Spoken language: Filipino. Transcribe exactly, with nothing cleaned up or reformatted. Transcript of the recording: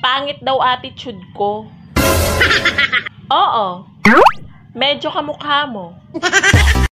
Pangit daw attitude ko. Oo. Medyo kamukha mo.